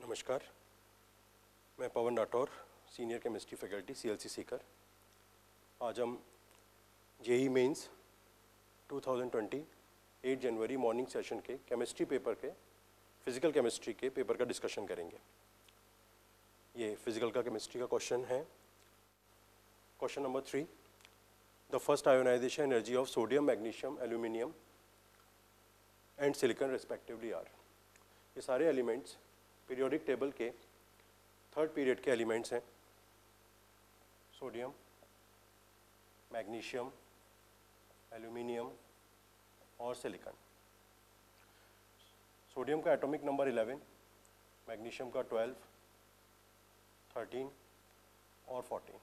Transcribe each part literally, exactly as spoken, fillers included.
नमस्कार, मैं Pawan Rathore, senior chemistry faculty CLC Sikar. आज हम जेई मेंस दो हज़ार बीस आठ जनवरी मॉर्निंग सेशन के केमिस्ट्री पेपर के फिजिकल केमिस्ट्री के पेपर का डिस्कशन करेंगे। ये फिजिकल का केमिस्ट्री का क्वेश्चन है। Question number three, the first ionisation energy of sodium, magnesium, aluminium and silicon respectively are. ये सारे एलिमेंट्स पीरियोडिक टेबल के थर्ड पीरियड के एलिमेंट्स हैं। सोडियम, मैग्नीशियम, एल्यूमिनियम और सिलिकॉन। सोडियम का एटॉमिक नंबर इलेवन, मैग्नीशियम का twelve, thirteen और fourteen.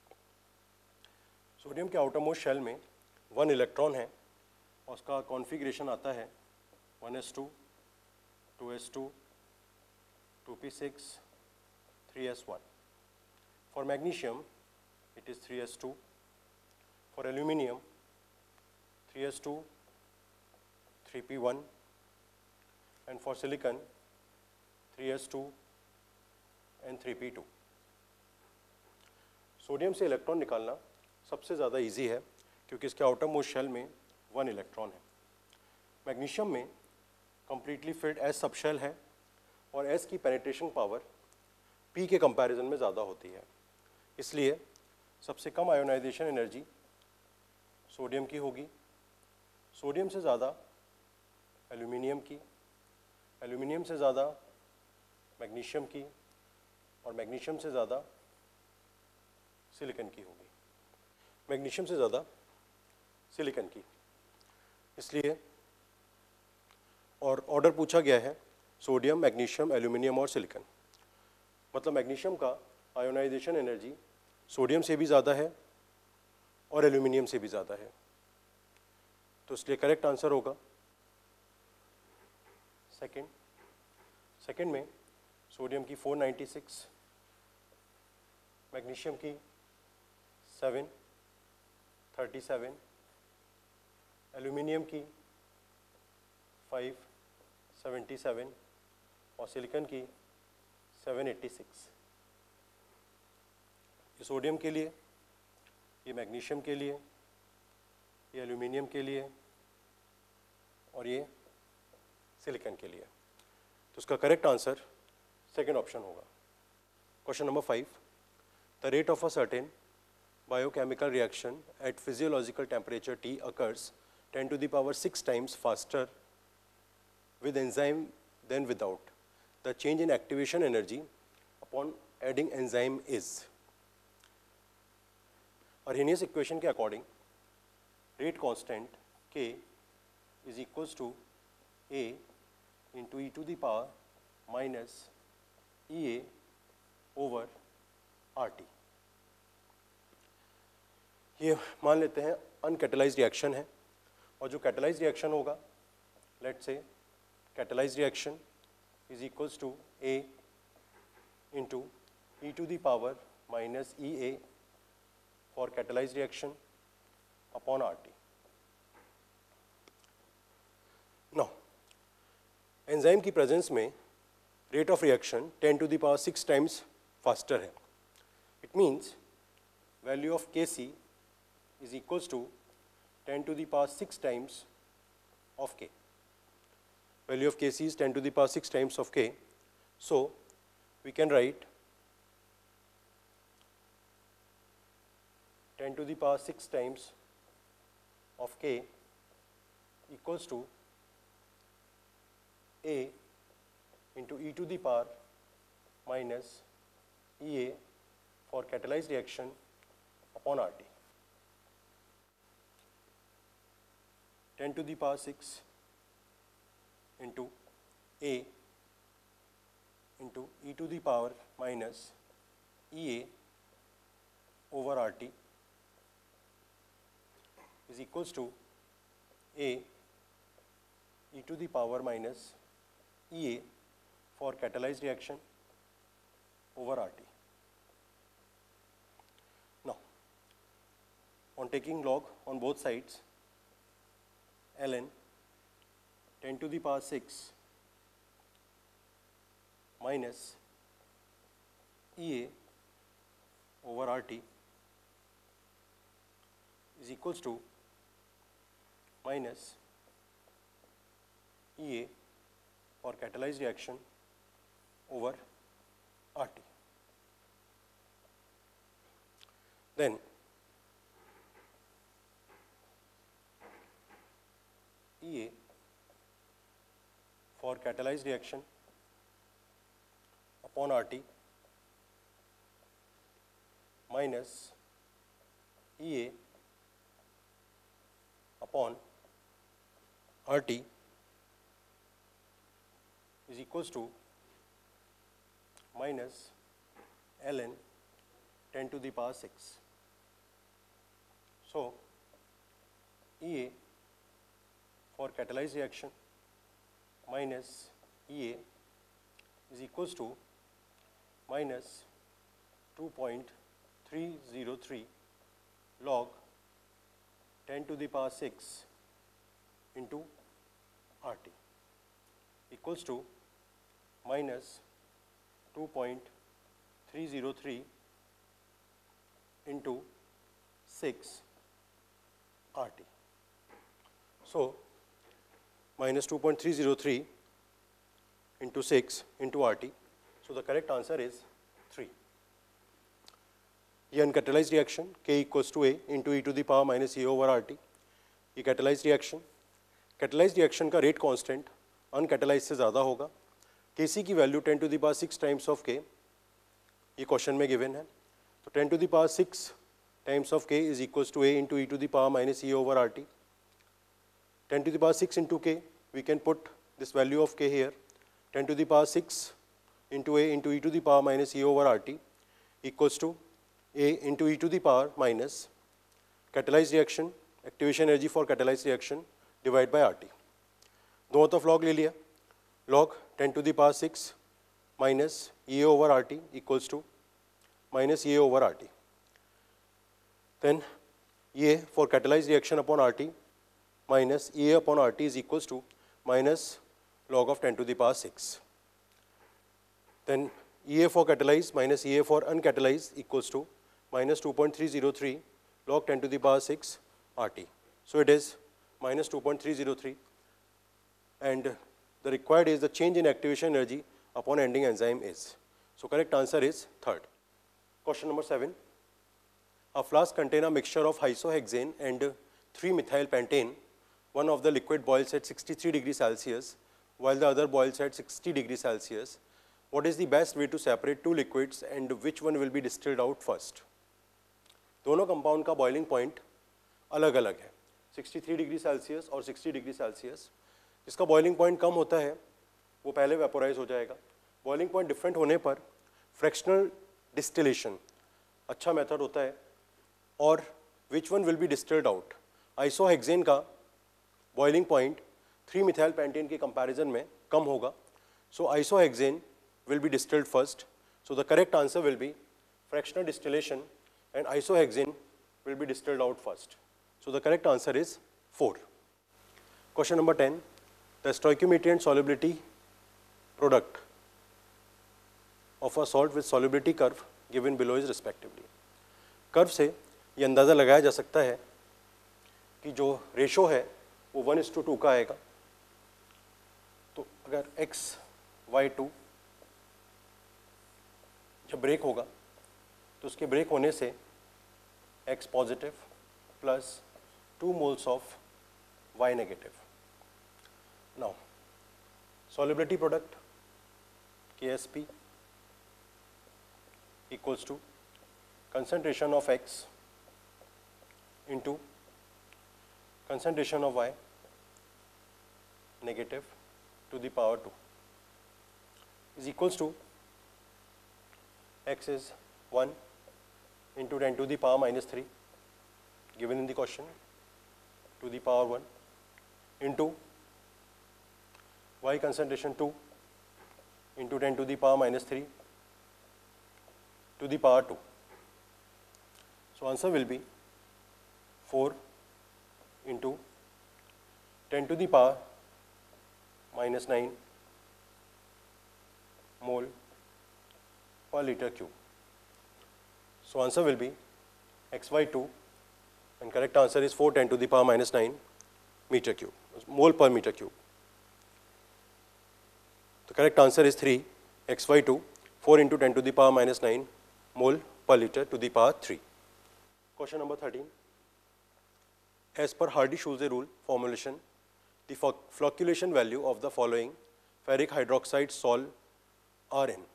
Sodium के आउटर मोस्ट शेल में वन इलेक्ट्रॉन है और उसका कॉन्फ़िगरेशन आता है one s two, two s two, two p six, three s one. For magnesium, it is three S two. For aluminium, three S two, three P one, and for silicon, three S two and three P two. Sodium से electron निकालना सबसे ज़्यादा easy है क्योंकि इसके outermost shell में one electron है। Magnesium में completely filled s subshell है और एस की पेनिट्रेशन पावर पी के कंपैरिजन में ज़्यादा होती है, इसलिए सबसे कम आयोनाइजेशन एनर्जी सोडियम की होगी। सोडियम से ज़्यादा एल्यूमिनियम की, एल्यूमिनियम से ज़्यादा मैग्नीशियम की और मैग्नीशियम से ज़्यादा सिलिकॉन की होगी। मैग्नीशियम से ज़्यादा सिलिकॉन की, इसलिए और ऑर्डर पूछा गया है सोडियम, मैग्नीशियम, एल्यूमिनियम और सिलिकॉन। मतलब मैग्नीशियम का आयोनाइजेशन एनर्जी सोडियम से भी ज़्यादा है और एल्यूमिनियम से भी ज़्यादा है, तो इसलिए करेक्ट आंसर होगा सेकंड। सेकंड में सोडियम की फोर नाइन्टी सिक्स, मैग्नीशियम की सेवन थर्टी सेवन, एल्यूमिनियम की फाइव सेवेंटी सेवन और सिलिकॉन की सेवन एट्टी सिक्स। ये सोडियम के लिए, ये मैग्नीशियम के लिए, ये एल्यूमिनियम के लिए और ये सिलिकॉन के लिए, तो उसका करेक्ट आंसर सेकंड ऑप्शन होगा। Question number five, the rate of a certain biochemical reaction at physiological temperature T occurs ten to the power six times faster with enzyme than without. The change in activation energy upon adding enzyme is. Arrhenius equation के according rate constant K is equals to A into e to the power minus E A over R T. ये मान लेते हैं uncatalysed reaction है और जो catalysed reaction होगा, let's say catalysed reaction is equals to A into e to the power minus E A for catalysed reaction upon R T. Now enzyme की presence में rate of reaction ten to the power six times faster है। It means value of K C is equals to ten to the power six times of K. Value of K C is ten to the power six times of K. So we can write ten to the power six times of K equals to A into e to the power minus E A for catalyzed reaction upon R T. ten to the power six into A into e to the power minus E A over R T is equals to A e to the power minus E A for catalyzed reaction over R T. Now, on taking log on both sides, ln ten to the power six minus E A over R T is equals to minus E A for catalyzed reaction over R T. Then E A for catalyzed reaction upon R T minus E A upon R T is equals to minus ln ten to the power six. So, E A for catalyzed reaction minus E A is equals to minus two point three zero three log ten to the power six into R T equals to minus two point three zero three into six R T. So, minus two point three zero three into six into R T. So, the correct answer is three. ये uncatalyzed reaction K equals to A into e to the power minus A over R T. ये catalyzed reaction, catalyzed reaction का rate constant uncatalyzed से ज़्यादा होगा. Kc की value ten to the power six times of K, ये question में given है. तो ten to the power six times of K is equals to A into e to the power minus E over R T. ten to the power six into K, we can put this value of K here. ten to the power six into A into e to the power minus E over R T equals to A into e to the power minus catalyzed reaction, activation energy for catalyzed reaction divided by R T. दोनों तरफ log ले लिया. Log ten to the power six minus E A over R T equals to minus E A over R T. Then E A for catalyzed reaction upon R T minus E A upon R T is equals to minus log of ten to the power six. Then E A for catalyzed minus E A for uncatalyzed equals to minus two point three zero three log ten to the power six R T. So it is minus two point three zero three, and the required is the change in activation energy upon ending enzyme is. So correct answer is third. Question number seven. A flask contains a mixture of isohexane and three methyl pentane. One of the liquid boils at sixty-three degrees Celsius while the other boils at sixty degrees Celsius. What is the best way to separate two liquids and which one will be distilled out first? दोनों compound का boiling point अलग अलग है, sixty-three degree Celsius और sixty degree Celsius. जिसका boiling point कम होता है वो पहले वेपोराइज हो जाएगा. बॉइलिंग पॉइंट डिफरेंट होने पर फ्रैक्शनल डिस्टिलेशन अच्छा मेथड होता है. और which one will be distilled out? Isohexane का boiling point three methyl pentane के कंपैरिजन में कम होगा. सो आइसोहेक्सेन will be distilled first. So the correct answer will be fractional distillation and isohexane will be distilled out first. So the correct answer is four. Question number ten. The stoichiometry and solubility product of a salt with solubility curve given below is respectively. Curve से ये अंदाज़ा लगाया जा सकता है कि जो ratio है वो वन इस टू टू का आएगा. तो अगर x y टू जब ब्रेक होगा तो उसके ब्रेक होने से x positive plus two moles of y negative. Now solubility product K S P equals to concentration of x into concentration of y negative to the power two is equals to x is one into ten to the power minus three given in the question to the power one into y concentration two into ten to the power minus three to the power two. So answer will be four into ten to the power minus nine mole per liter cube. So answer will be X Y two, and correct answer is four ten to the power minus nine meter cube, mole per meter cube. The correct answer is three, X Y two, four into ten to the power minus nine mole per liter to the power three. Question number thirteen. As per Hardy-Schulze rule formulation, the flocculation value of the following ferric hydroxide sol are in.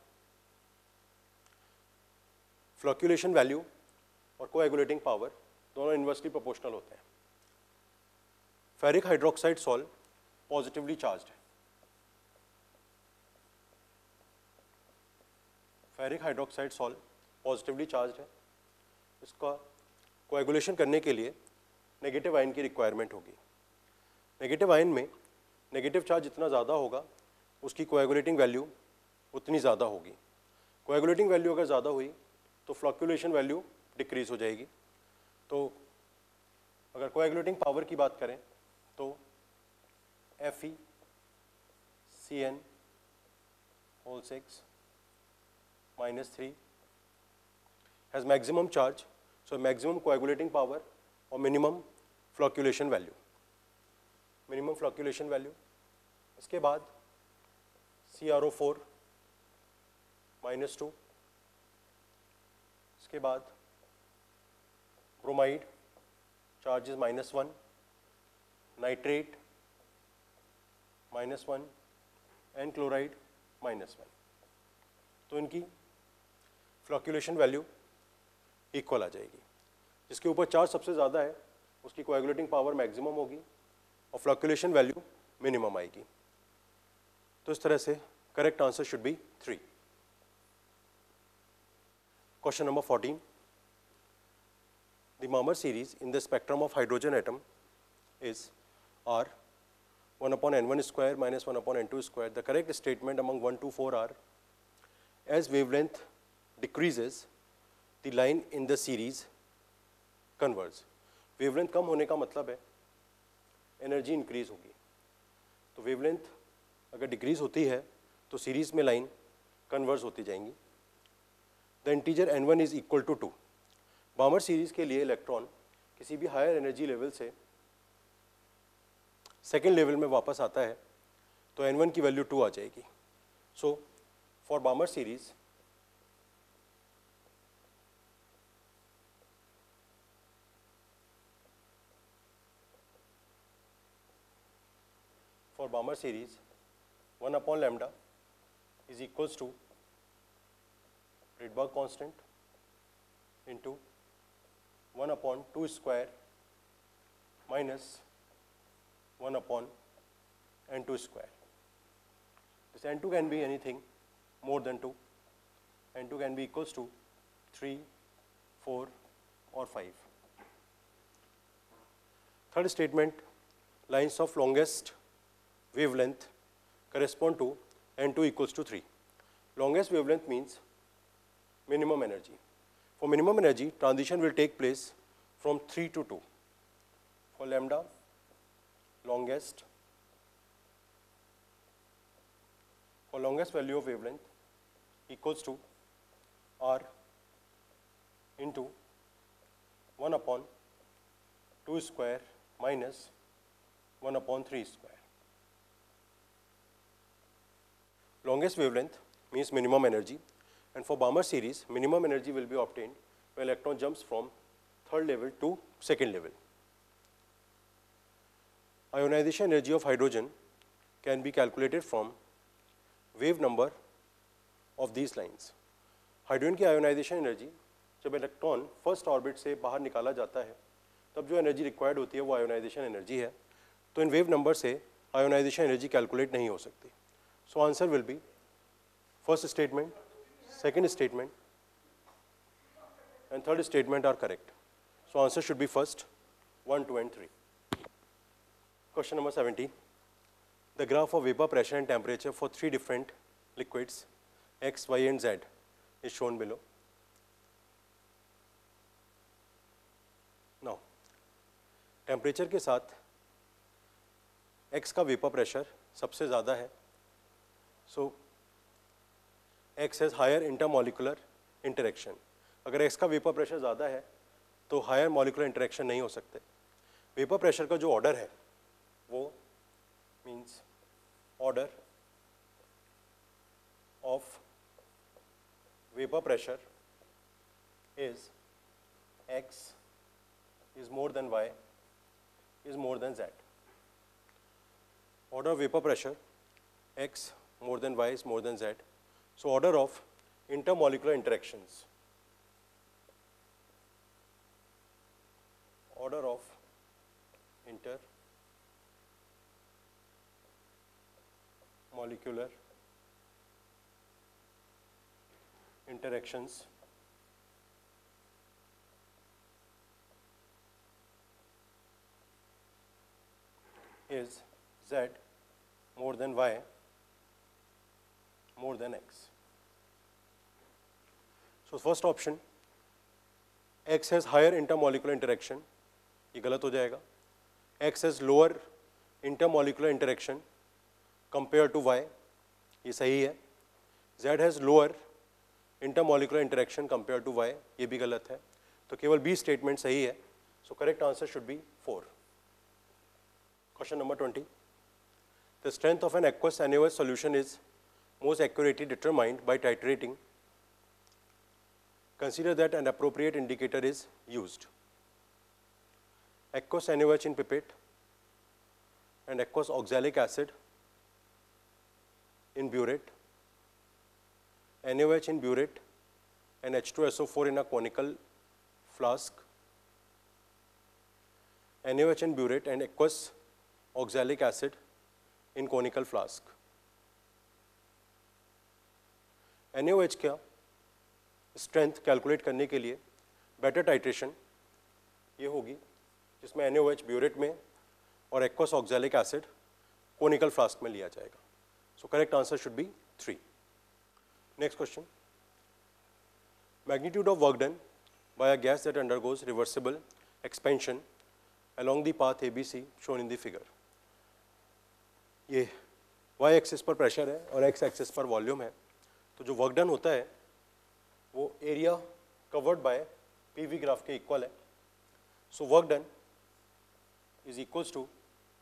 Flocculation value और coagulating power दोनों inversely proportional होते हैं. Ferric hydroxide sol positively charged है. Ferric hydroxide sol positively charged है. इसका coagulation करने के लिए नेगेटिव आयन की रिक्वायरमेंट होगी. नेगेटिव आयन में नेगेटिव चार्ज जितना ज़्यादा होगा उसकी कोएगुलेटिंग वैल्यू उतनी ज़्यादा होगी. कोएगुलेटिंग वैल्यू अगर ज़्यादा हुई तो फ्लॉक्यूलेशन वैल्यू डिक्रीज हो जाएगी. तो अगर कोएगुलेटिंग पावर की बात करें तो F E C N whole six minus three has maximum charge, so maximum coagulating power और minimum flocculation value. Minimum flocculation value. इसके बाद C R O four minus two. इसके बाद bromide charges minus one, nitrate minus one and chloride minus one. तो इनकी फ्लॉक्यूलेशन value equal आ जाएगी. जिसके ऊपर चार्ज सबसे ज़्यादा है उसकी कोएगुलेटिंग पावर मैक्सिमम होगी और फ्लॉक्यूलेशन वैल्यू मिनिमम आएगी. तो इस तरह से correct answer should be three. Question number fourteen. The Marmor series in the spectrum of hydrogen atom is R one upon n one square minus one upon n two square. The correct statement among one, two, four are: as wavelength decreases, the line in the series converges. Wavelength कम होने का मतलब है energy increase होगी. तो wavelength अगर decrease होती है तो सीरीज में लाइन कन्वर्ज होती जाएंगी. The integer n one is equal to two. Balmer series के लिए इलेक्ट्रॉन किसी भी हायर एनर्जी लेवल से सेकेंड लेवल में वापस आता है तो एन वन की वैल्यू टू आ जाएगी. So for Balmer series for Balmer series one upon lambda is equals to Rydberg constant into one upon two square minus one upon n two square. This n two can be anything more than two. n two can be equals to three, four or five. Third statement, lines of longest wavelength correspond to n two equals to three. Longest wavelength means minimum energy. For minimum energy, transition will take place from three to two. For lambda, longest, for longest value of wavelength equals to R into one upon two square minus one upon three square. Longest wavelength means minimum energy, and for Balmer series, minimum energy will be obtained when electron jumps from third level to second level. Ionization energy of hydrogen can be calculated from wave number of these lines. Hydrogen की ionisation energy जब electron first orbit से बाहर निकाला जाता है तब जो energy required होती है वो आयोनाइजेशन एनर्जी है. तो इन वेव नंबर से आयोनाइजेशन एनर्जी कैलकुलेट नहीं हो सकती. So answer will be first statement, second statement and third statement are correct. So answer should be first, one, two and three. Question number seventeen. The graph of vapor pressure and temperature for three different liquids X, Y and Z is shown below. Now, temperature के साथ X का vapor pressure सबसे ज़्यादा है. So X has higher intermolecular interaction. अगर X का vapour pressure ज़्यादा है तो हायर मॉलिकुलर इंटरेक्शन नहीं हो सकते. वेपर प्रेशर का जो ऑर्डर है वो means order of vapour pressure is X is more than Y is more than Z. Order of vapor pressure X more than Y is more than Z. So order of intermolecular interactions. Order of intermolecular interactions is Z more than Y more than X. So first option, X has higher intermolecular interaction, ये गलत हो जाएगा. X has lower intermolecular interaction compared to Y, ये सही है. Z has lower intermolecular interaction compared to Y, ये भी गलत है. तो केवल B statement सही है. So correct answer should be four. Question number twenty. The strength of an aqueous NaOH solution is most accurately determined by titrating. Consider that an appropriate indicator is used. Aqueous NaOH in pipette and aqueous oxalic acid in burette, NaOH in burette and H two S O four in a conical flask, NaOH in burette and aqueous oxalic acid in conical flask. NaOH का strength calculate करने के लिए better titration ये होगी जिसमें NaOH burette में और aqueous oxalic acid conical flask में लिया जाएगा. So correct answer should be three. Next question. Magnitude of work done by a gas that undergoes reversible expansion along the path A B C shown in the figure. ये y axis पर pressure है और x axis पर volume है. तो जो work done होता है वो area covered by p v graph के इक्वल है. So work done is equals to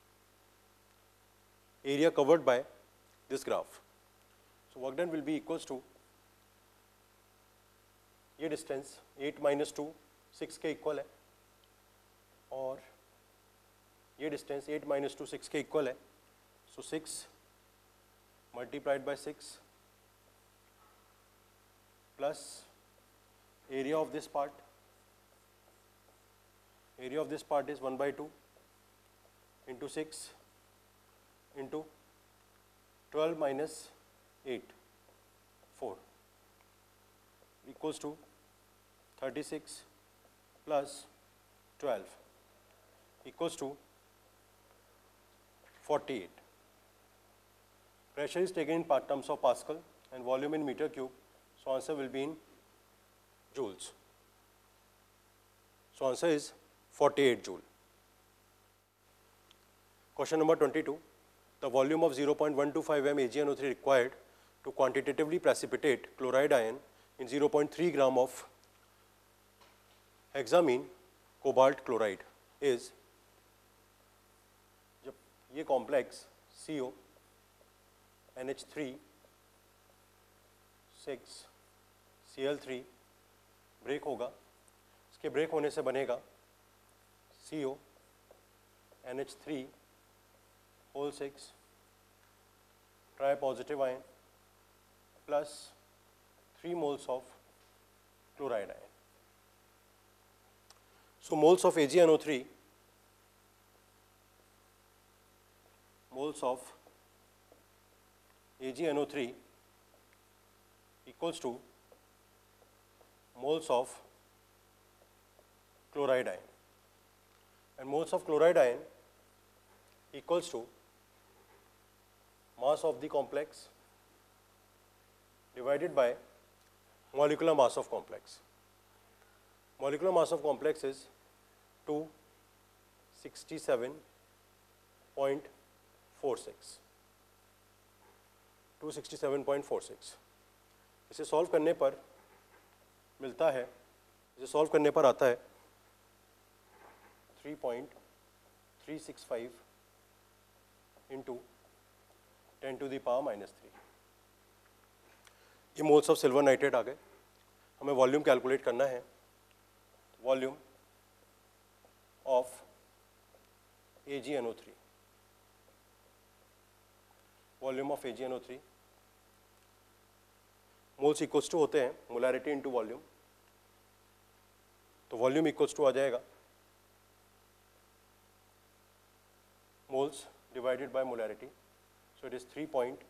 area covered by this graph. So work done will be equals to ये distance eight minus two six के equal है और ये distance eight minus two six के equal है. So six multiplied by six plus area of this part, area of this part is one by two into six into twelve minus eight, four equals to thirty-six plus twelve equals to forty-eight. Pressure is taken in terms of Pascal and volume in meter cube. So answer will be in joules. So answer is forty-eight joule. Question number twenty-two. The volume of zero point one two five millimeters A g N O three required to quantitatively precipitate chloride ion in zero point three gram of hexamine cobalt chloride is, जब ये complex C O N H three six C L three break होगा. इसके break होने से बनेगा C O N H three whole six tripositive ion plus three moles of chloride ion. So moles of A G N O three moles of A G N O three equals to moles of chloride ion, and moles of chloride ion equals to mass of the complex divided by molecular mass of complex. Molecular mass of complex is two sixty-seven point four six. two sixty-seven point four six. इसे solve करने पर मिलता है, इसे solve करने पर आता है three point three six five into ten to the power minus three. ये मोल्स ऑफ सिल्वर नाइट्रेट आ गए। हमें वॉल्यूम कैलकुलेट करना है। Volume of A G N O three, volume of A G N O three, moles equals to होते हैं molarity into volume, तो volume equals to आ जाएगा moles divided by molarity, so it is three point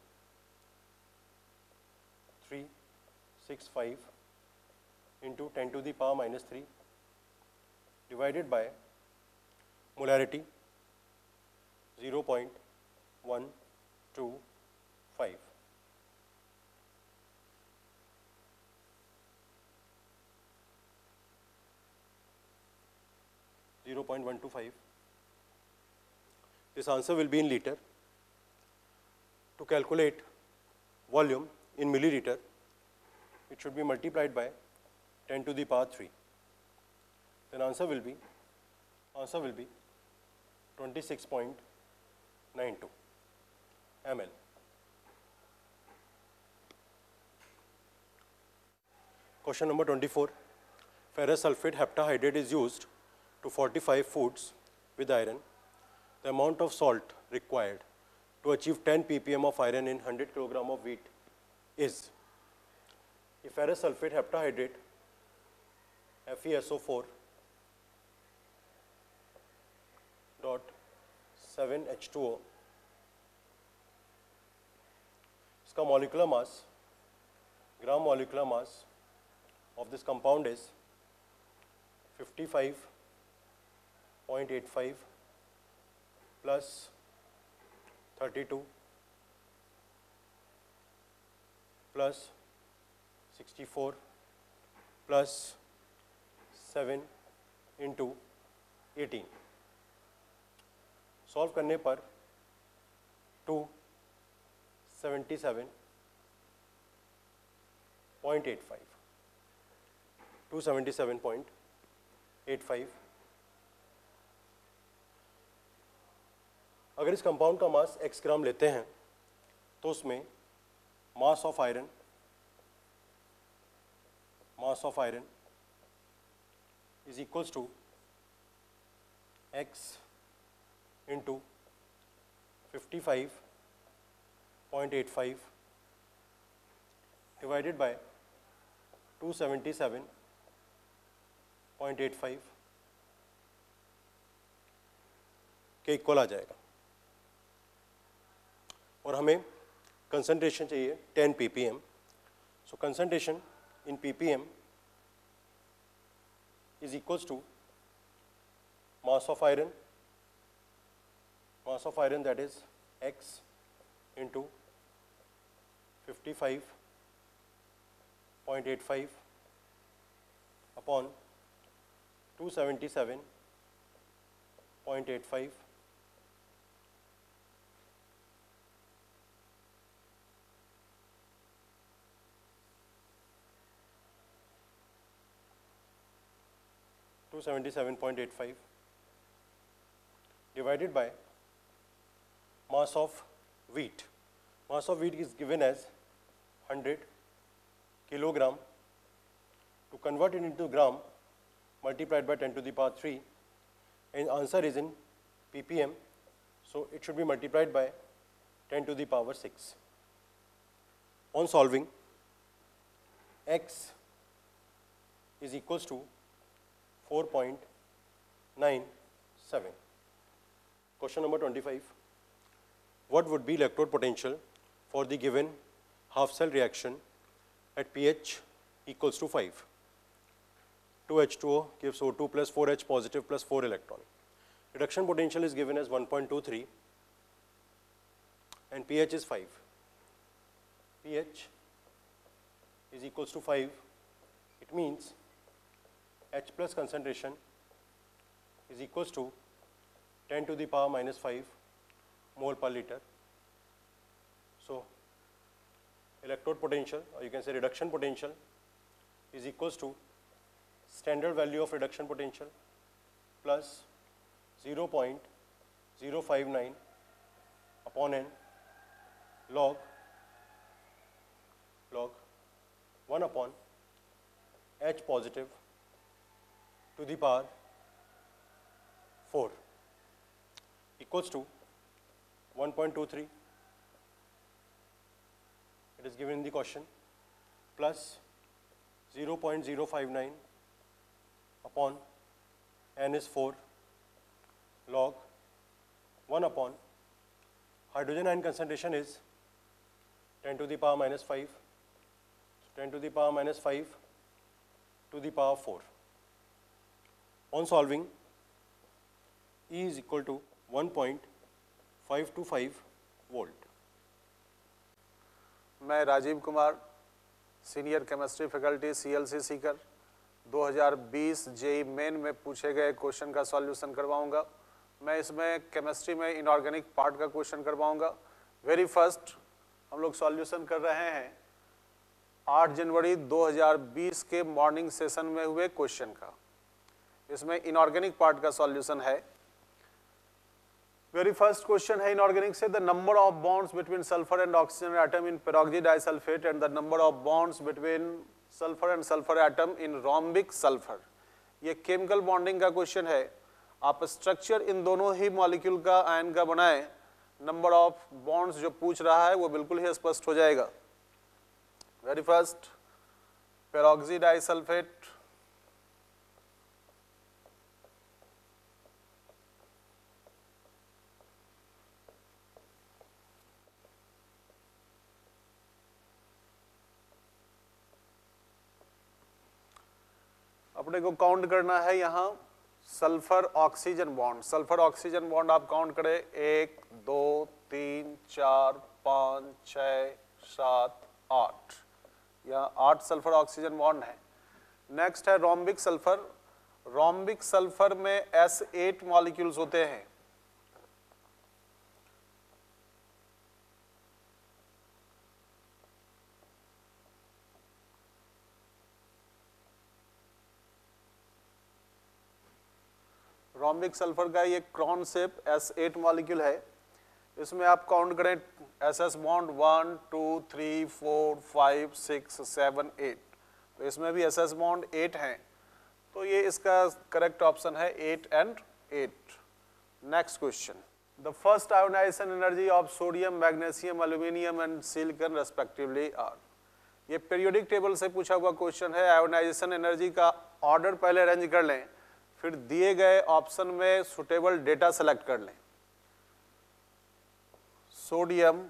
three six five into ten to the power minus three divided by molarity zero point one two five. Zero point one two five. This answer will be in liter. To calculate volume in milliliter, it should be multiplied by ten to the power three. Then answer will be answer will be twenty-six point nine two milliliters. Question number twenty-four. Ferrous sulfate heptahydrate is used to fortify foods with iron. The amount of salt required to achieve ten p p m of iron in one hundred kilogram of wheat is. If ferrous sulfate heptahydrate F e S O four dot seven H two O, इसका molecular mass, gram molecular mass of this compound is fifty-five point eight five plus thirty-two plus sixty-four plus seven into eighteen. Solve करने पर two seventy seven point eight five two seventy seven point eight five. अगर इस compound का मास x ग्राम लेते हैं तो उसमें mass of iron mass of iron is equals to x into fifty five point eight five divided by two seventy seven point eight five के equal आ जाएगा। और हमें कंसंट्रेशन चाहिए ten p p m. So concentration in p p m is equals to mass of iron mass of iron that is x into fifty-five point eight five upon two seventy-seven point eight five two seventy-seven point eight five divided by mass of wheat. Mass of wheat is given as one hundred kilogram. To convert it into gram, multiplied by ten to the power three, and answer is in p p m, so it should be multiplied by ten to the power six. On solving, x is equals to four point nine seven. Question number twenty-five. What would be electrode potential for the given half cell reaction at pH equals to five? two H two O gives O two plus four H positive plus four electron. Reduction potential is given as one point two three and pH is five. pH is equals to five. It means H plus concentration is equals to ten to the power minus five mole per liter. So electrode potential, or you can say reduction potential, is equals to standard value of reduction potential plus zero point zero five nine upon n log log one upon H positive to the power four equals to one point two three. It is given in the question, plus zero point zero five nine upon n is four log one upon hydrogen ion concentration is ten to the power minus five, ten to the power minus five to the power four. On solving, E is equal to one point five two five volt. मैं Rajeev Kumar, senior chemistry faculty C L C Sikar, दो हज़ार बीस JEE main में पूछे गए question का solution करवाऊंगा। मैं इसमें केमिस्ट्री में इनऑर्गेनिक पार्ट का क्वेश्चन करवाऊंगा। वेरी फर्स्ट हम लोग सॉल्यूशन कर रहे हैं आठ जनवरी दो हज़ार बीस के मॉर्निंग सेशन में हुए क्वेश्चन का। इसमें इनऑर्गेनिक पार्ट का सॉल्यूशन है। वेरी फर्स्ट क्वेश्चन है इनऑर्गेनिक से, the number of bonds between sulphur and oxygen atom in peroxy disulphate and the number of bonds between sulphur and sulphur atom in rhombic sulphur. ये chemical bonding का question है। आप structure in दोनों ही molecule का ion का बनाएं, number of bonds जो पूछ रहा है वो बिल्कुल ही स्पष्ट हो जाएगा। वेरी फर्स्ट पेरोक्सी डाइसल्फेट, अपने को काउंट करना है यहाँ sulphur oxygen bond. Sulphur oxygen bond आप काउंट करें, एक दो तीन चार पाँच छः सात आठ, यहाँ आठ सल्फर ऑक्सीजन बॉन्ड है। नेक्स्ट है रोम्बिक सल्फर। रोम्बिक सल्फर में एस एट मॉलिक्यूल्स होते हैं। रोम्बिक सल्फर का ये crown shape S eight molecule है। इसमें आप काउंट करें S S bond one two three four five six seven eight, तो इसमें भी एस एस बॉन्ड एट हैं, तो ये इसका करेक्ट ऑप्शन है eight and eight. Next question, the first ionisation energy of sodium, magnesium, aluminium and silicon respectively are. ये periodic table से पूछा हुआ क्वेश्चन है। आयोनाइजेशन एनर्जी का ऑर्डर पहले अरेंज कर लें, फिर दिए गए ऑप्शन में सुटेबल डेटा सेलेक्ट कर लें। Sodium,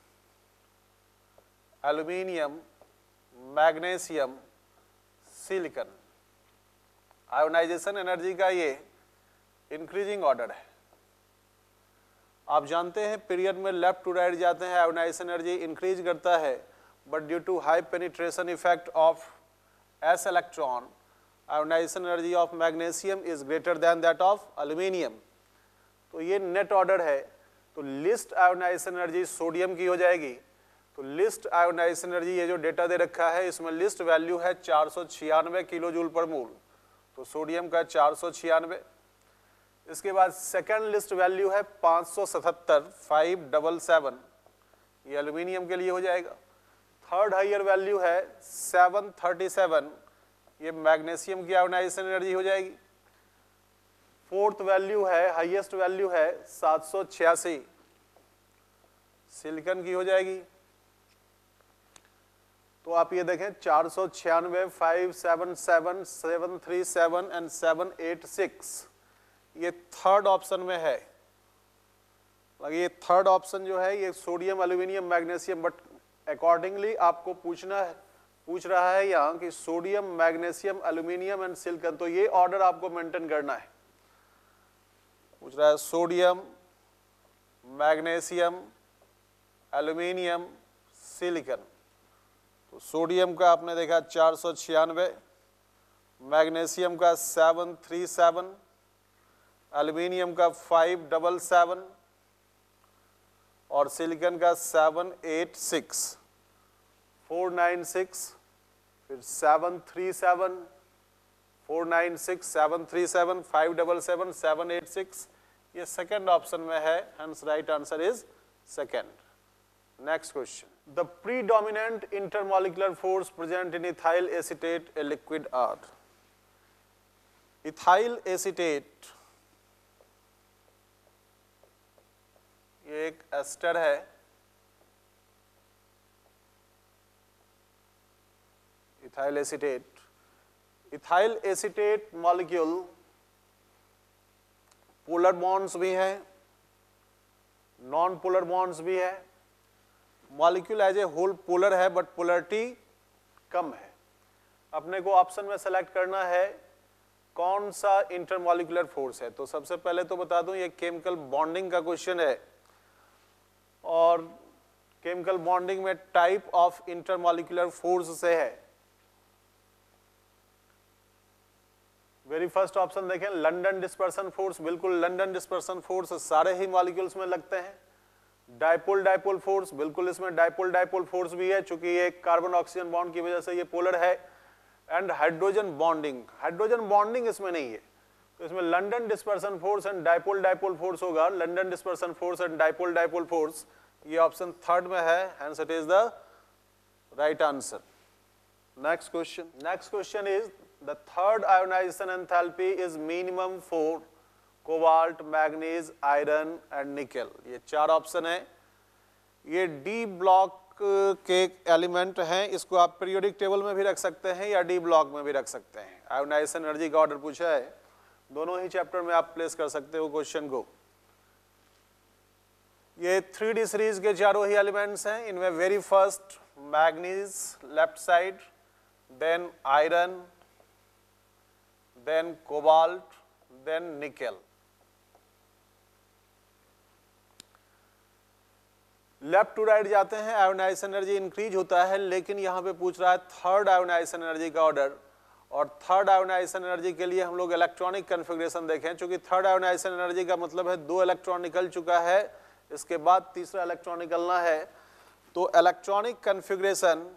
aluminium, magnesium, silicon. Ionisation energy का ये इंक्रीजिंग ऑर्डर है। आप जानते हैं पीरियड में लेफ्ट टू राइट जाते हैं, आयोनाइजेशन एनर्जी इंक्रीज करता है, but due to high penetration effect of S electron, ionisation energy of magnesium is greater than that of aluminium. तो ये नेट ऑर्डर है, तो लिस्ट आयोनाइजेशन एनर्जी सोडियम की हो जाएगी। तो लिस्ट आयोनाइजेशन एनर्जी, ये जो डेटा दे रखा है इसमें लिस्ट वैल्यू है चार सौ छियानवे किलो जूल पर मोल, तो सोडियम का चार सौ छियानवे। इसके बाद सेकेंड लिस्ट वैल्यू है पाँच सौ सतहत्तर फाइव डबल सेवन, ये एल्यूमिनियम के लिए हो जाएगा। थर्ड हाइयर वैल्यू है सेवन थर्टी सेवन, ये मैग्नीशियम की आयोनाइजेशन एनर्जी हो जाएगी। फोर्थ वैल्यू है, हाईएस्ट वैल्यू है सात सौ छियासी, सिलिकॉन की हो जाएगी। तो आप ये देखें चार सौ छियानवे, five seven seven, seven three seven and seven eight six, ये थर्ड ऑप्शन में है। ये थर्ड ऑप्शन जो है ये sodium, aluminium, magnesium, but accordingly आपको पूछना है, पूछ रहा है यहाँ कि sodium, magnesium, aluminium and silicon, तो ये ऑर्डर आपको मेंटेन करना है। पूछ रहा है सोडियम, मैग्नीशियम, एल्यूमिनियम, सिलिकॉन। तो सोडियम का आपने देखा चार सौ छियानवे, मैग्नीशियम का सेवन थ्री सेवन, एल्यूमिनियम का फाइव डबल सेवन और सिलिकॉन का seven eight six. Four nine six, फिर seven three seven, four nine six, seven three seven, five double seven, seven eight six, ये सेकेंड ऑप्शन में है, hence right answer is second. Next question. The predominant intermolecular force present in ethyl acetate, a liquid are. Ethyl acetate ये एक ester है, ethyl acetate. Ethyl acetate molecule polar bonds भी हैं, non polar bonds भी है। Molecule as a whole polar है but polarity कम है। अपने को ऑप्शन में सेलेक्ट करना है कौन सा इंटरमॉलिक्यूलर फोर्स है। तो सबसे पहले तो बता दूं ये केमिकल बॉन्डिंग का क्वेश्चन है, और केमिकल बॉन्डिंग में टाइप ऑफ इंटरमॉलिक्यूलर फोर्स से है। वेरी फर्स्ट ऑप्शन देखें, लंडन डिस्पर्सन फोर्स, बिल्कुल लंडन डिस्पर्सन फोर्स सारे ही मॉलिक्यूल्स में लगते हैं। डाइपोल डाइपोल फोर्स, बिल्कुल इसमें डाइपोल डाइपोल फोर्स भी है, चूंकि ये कार्बन ऑक्सीजन बॉन्ड की वजह से ये पोलर है। And hydrogen bonding, hydrogen bonding इसमें नहीं है, तो इसमें London dispersion force and dipole dipole force होगा। London dispersion force and dipole dipole force, ये ऑप्शन थर्ड में है, hence it is the right answer. Next question, next question is the third ionisation enthalpy is minimum for cobalt, manganese, iron and nickel. ये चार option है, ये D block के element हैं, इसको आप पीरियोडिक टेबल में भी रख सकते हैं या डी ब्लॉक में भी रख सकते हैं। आयोनाइजेशन एनर्जी का ऑर्डर पूछा है, दोनों ही चैप्टर में आप प्लेस कर सकते हो क्वेश्चन को। ये थ्री डी सीरीज के चारों ही एलिमेंट्स हैं, इनमें very first manganese left side, then iron, then cobalt, then nickel. Left to right जाते हैं, आयोनाइजेशन एनर्जी इंक्रीज होता है, लेकिन यहाँ पे पूछ रहा है थर्ड आयोनाइजेशन एनर्जी का ऑर्डर, और थर्ड आयोनाइजेशन एनर्जी के लिए हम लोग इलेक्ट्रॉनिक कन्फिग्रेशन देखें, क्योंकि थर्ड आयोनाइजेशन एनर्जी का मतलब है दो इलेक्ट्रॉन निकल चुका है, इसके बाद तीसरा इलेक्ट्रॉन निकलना है। तो electronic configuration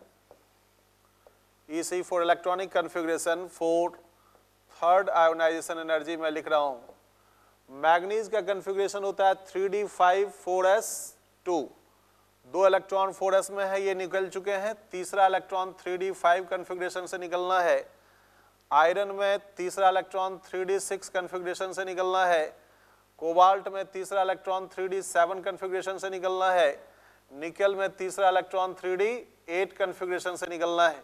E C for electronic configuration for third ionisation energy मैं लिख रहा हूँ। मैग्नीज का कन्फिग्रेशन होता है three D five four S two, दो इलेक्ट्रॉन फोर एस में है, ये निकल चुके हैं। तीसरा electron three D five configuration से निकलना है। आयरन में तीसरा electron three D six configuration से निकलना है। कोबाल्ट में तीसरा electron three D seven configuration से निकलना है। निकेल में तीसरा electron three D eight configuration से निकलना है।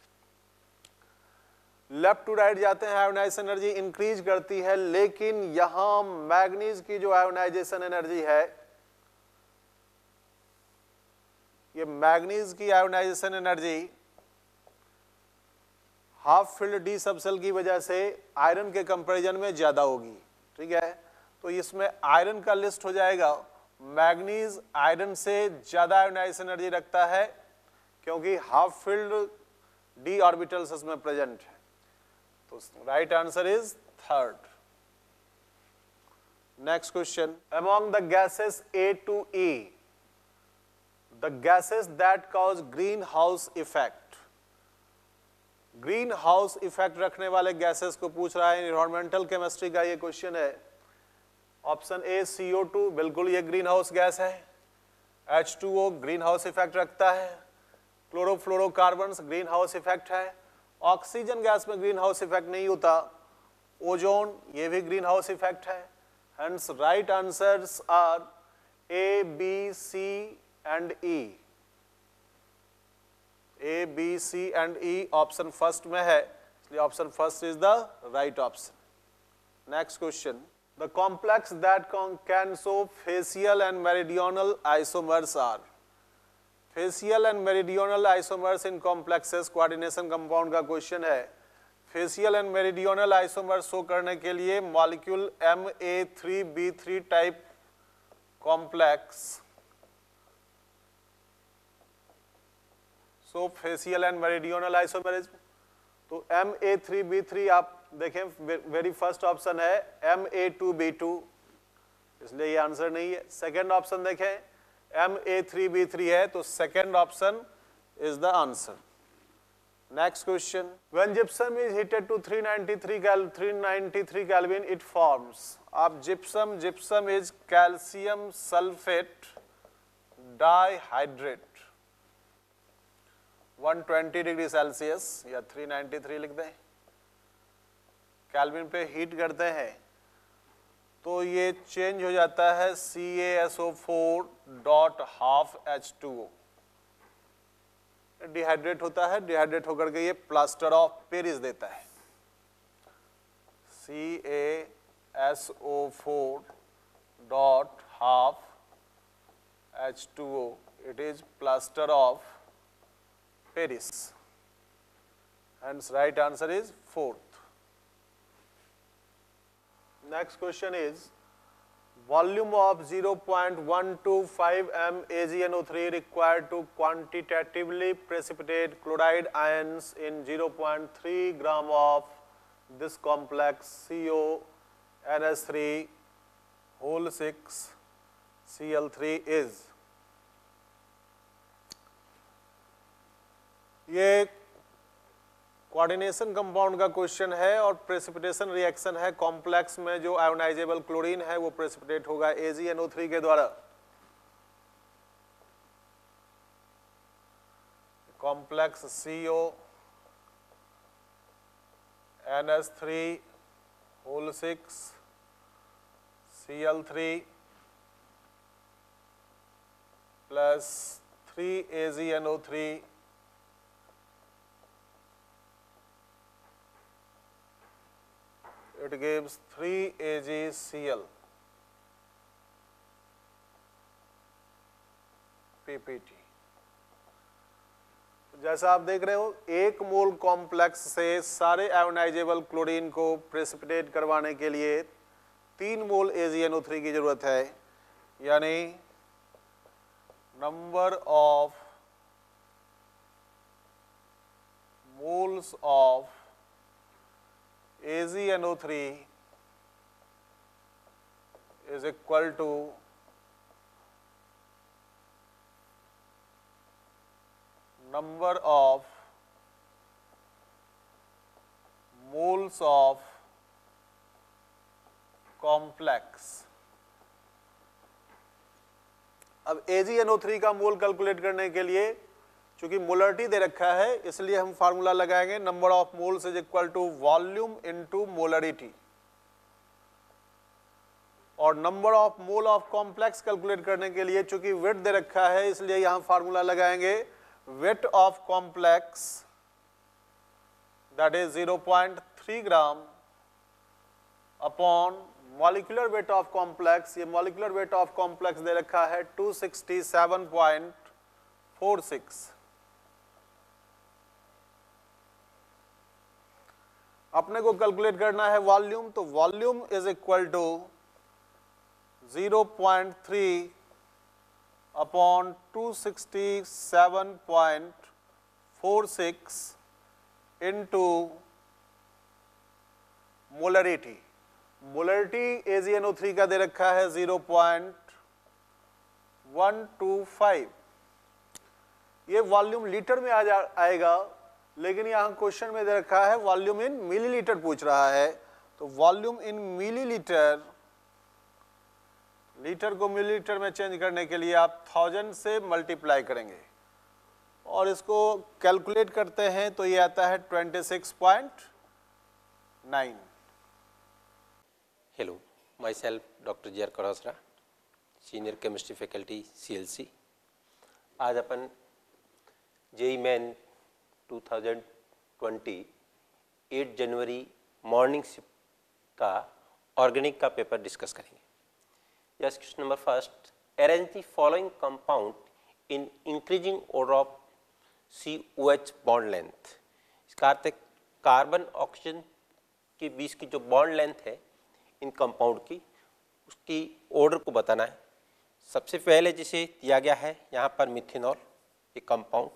लेफ्ट टू राइट जाते हैं, आयोनाइजेशन एनर्जी इंक्रीज करती है, लेकिन यहां मैग्नीज की जो आयोनाइजेशन एनर्जी है, ये मैग्नीज की ionisation energy half filled D subshell की वजह से आयरन के कंपैरिजन में ज्यादा होगी। ठीक है, तो इसमें आयरन का लिस्ट हो जाएगा। मैग्नीज आयरन से ज्यादा आयोनाइजेशन एनर्जी रखता है, क्योंकि हाफ फिल्ड डी ऑर्बिटल्स इसमें प्रेजेंट है। तो right answer is third. Next question, among the gases A to E, the gases that cause greenhouse effect, greenhouse effect रखने वाले गैसेस को पूछ रहा है। एनवायरमेंटल केमिस्ट्री का ये क्वेश्चन है। Option A C O two, बिल्कुल ये ग्रीन हाउस गैस है। H two O greenhouse effect रखता है। क्लोरोफ्लोरोकार्बन्स ग्रीन हाउस इफेक्ट है। ऑक्सीजन गैस में ग्रीन हाउस इफेक्ट नहीं होता। ओजोन, ये भी ग्रीन हाउस इफेक्ट है। Hence right answers are A, B, C and E. A, B, C and E option first में है, इसलिए option first is the right option. Next question, the complex that can show facial and meridional isomers are. Facial and meridional isomers in complexes coordination compound का question है। Facial and meridional isomers show करने के लिए molecule M A three B three type complex, so facial and meridional isomerism. तो M A three B three आप देखें, very first option है M A two B two, इसलिए ये answer नहीं है। सेकेंड ऑप्शन देखें M A three B three है, तो second option is the answer. Next question. When gypsum is heated to three ninety-three cal three ninety-three Kelvin, it forms. अब gypsum, gypsum is calcium sulfate dihydrate. one twenty degree Celsius या three ninety-three लिख दें, kelvin पे heat करते हैं तो ये change हो जाता है C a S O four dot half H two O, dihydrate होता है, डिहाइड्रेट होकर के ये प्लास्टर ऑफ पेरिस देता है, C a S O four dot half H two O, it is plaster of Paris. Hence right answer is fourth. Next question is volume of zero point one two five milliliters A g N O three required to quantitatively precipitate chloride ions in zero point three gram of this complex C O N S three whole six C L three is. ये coordination compound का question है और precipitation reaction है, complex में जो ionisable chlorine है वो precipitate होगा A g N O three के द्वारा। Complex C O N S three whole six C L three plus three A g N O three it gives three A g C L P P T। जैसा आप देख रहे हो एक मोल complex से सारे आयोनाइजेबल क्लोरीन को precipitate करवाने के लिए तीन मोल A g N O three की जरूरत है, यानी number of moles of A g N O three is equal to number of moles of complex। अब A g N O three का मोल कैलकुलेट करने के लिए चूंकि मोलरिटी दे रखा है इसलिए हम फार्मूला लगाएंगे number of moles is equal to volume into molarity, और number of mole of complex calculate करने के लिए चूंकि वेट दे रखा है इसलिए यहां फार्मूला लगाएंगे weight of complex that is zero point three gram upon molecular weight of complex. ये मॉलिक्यूलर वेट ऑफ कॉम्प्लेक्स दे रखा है two sixty-seven point four six। अपने को कैलकुलेट करना है वॉल्यूम, तो volume is equal to zero point three upon two sixty-seven point four six into molarity. Molarity A g N O three का दे रखा है zero point one two five। ये volume litre में आ जा आएगा, लेकिन यहाँ क्वेश्चन में दे रखा है वॉल्यूम इन मिलीलीटर पूछ रहा है, तो वॉल्यूम इन मिलीलीटर, लीटर को मिलीलीटर में चेंज करने के लिए आप थाउजेंड से मल्टीप्लाई करेंगे और इसको कैलकुलेट करते हैं तो ये आता है twenty-six point nine। Hello, myself Doctor J R Karasra, Senior Chemistry Faculty C L C। आज अपन JEE Main twenty twenty eight जनवरी मॉर्निंग शिफ्ट का ऑर्गेनिक का पेपर डिस्कस करेंगे। Yes, question number first, arrange the following compound in increasing order of C O H bond length. इसका अर्थ है carbon oxygen के बीच की जो बॉन्ड लेंथ है इन कंपाउंड की, उसकी ऑर्डर को बताना है। सबसे पहले जिसे दिया गया है यहाँ पर मिथेनॉल, ये कंपाउंड,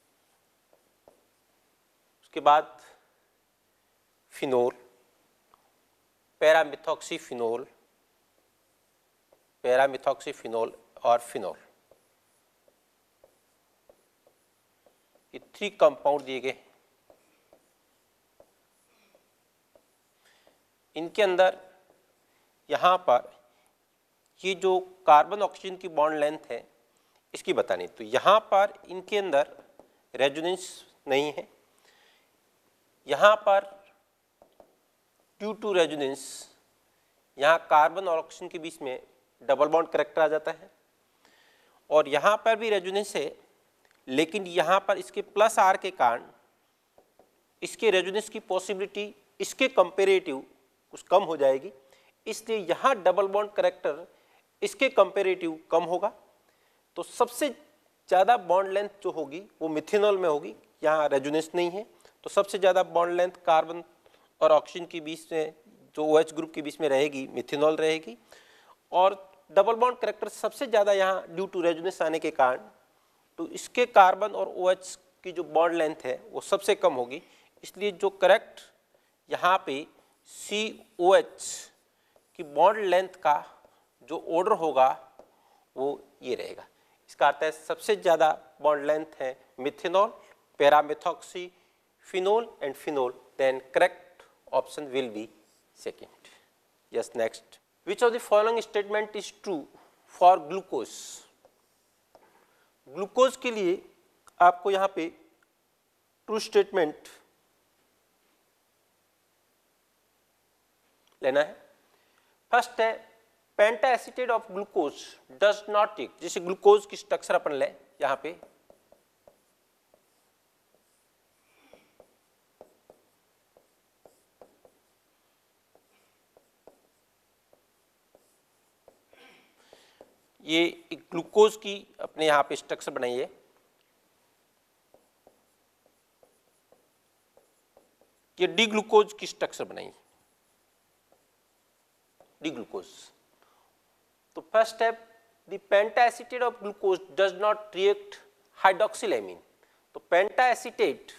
उसके बाद फिनोल, पैरामिथॉक्सीफिनोल, पैरामिथॉक्सीफिनोल और फिनोल। ये थ्री कंपाउंड दिए गए, इनके अंदर यहाँ पर ये जो कार्बन ऑक्सीजन की बॉन्ड लेंथ है इसकी बतानी। तो यहाँ पर इनके अंदर रेजोनेंस नहीं है, यहाँ पर ड्यू टू रेजोनेंस यहाँ कार्बन और ऑक्सीजन के बीच में डबल बॉन्ड करैक्टर आ जाता है, और यहाँ पर भी रेजोनेंस है, लेकिन यहाँ पर इसके प्लस आर के कारण इसके रेजोनेंस की पॉसिबिलिटी इसके कंपेरेटिव कुछ कम हो जाएगी, इसलिए यहाँ डबल बॉन्ड करैक्टर इसके कंपेरेटिव कम होगा। तो सबसे ज़्यादा बॉन्ड लेंथ जो होगी वो मिथेनॉल में होगी, यहाँ रेजोनेंस नहीं है, तो सबसे ज़्यादा बॉन्ड लेंथ कार्बन और ऑक्सीजन के बीच में जो OH ग्रुप के बीच में रहेगी मिथेनॉल रहेगी, और डबल बॉन्ड करैक्टर सबसे ज़्यादा यहाँ ड्यू टू रेजोनेंस आने के कारण तो इसके कार्बन और OH की जो बॉन्ड लेंथ है वो सबसे कम होगी, इसलिए जो करेक्ट यहाँ पे सी ओ एच की बॉन्ड लेंथ का जो ऑर्डर होगा वो ये रहेगा। इसका अर्थ है सबसे ज़्यादा बॉन्ड लेंथ है methanol, paramethoxy, phenol and phenol, then correct option will be second. Yes, next, which of the following statement is true for glucose. Glucose के लिए आपको यहाँ पे ट्रू स्टेटमेंट लेना है। फर्स्ट है penta acetate of glucose does not take, जैसे glucose की स्ट्रक्चर अपन ले यहाँ पे ये एक ग्लूकोज की अपने यहाँ पे स्ट्रक्चर बनाइए, ये डी ग्लूकोज की स्ट्रक्चर बनाइए, डी ग्लूकोज। तो first step, the penta acetate of glucose does not react hydroxylamine. तो penta acetate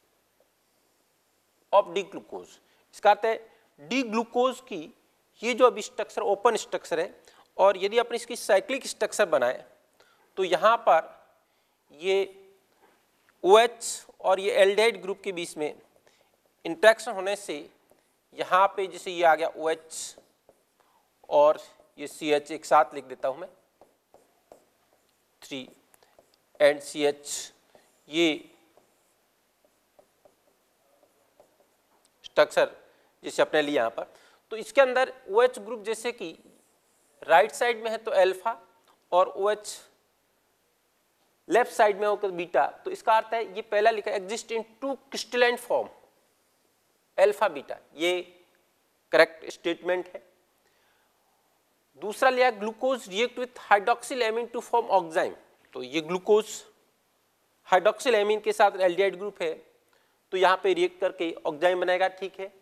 of D glucose, इसका अर्थ है डी ग्लूकोज की ये जो अभी स्ट्रक्चर ओपन स्ट्रक्चर है, और यदि अपन इसकी साइक्लिक स्ट्रक्चर बनाए तो यहाँ पर ये OH और ये एल्डिहाइड ग्रुप के बीच में इंटरेक्शन होने से यहाँ पे जैसे ये आ गया OH और ये सी एच एक साथ लिख देता हूँ मैं, थ्री एंड सी एच, ये स्ट्रक्चर जैसे अपने लिए यहाँ पर, तो इसके अंदर OH ग्रुप जैसे कि राइट right साइड में है तो अल्फा और OH लेफ्ट साइड में होकर बीटा, तो इसका अर्थ है ये पहला लिखा exist in two crystalline form alpha beta, ये करेक्ट स्टेटमेंट है। दूसरा लिया glucose react with hydroxylamine to form oxime, तो ये ग्लूकोज हाइड्रोक्सिलेमिन के साथ एल्डिहाइड ग्रुप है तो यहाँ पे रिएक्ट करके ऑक्साइम बनाएगा, ठीक है,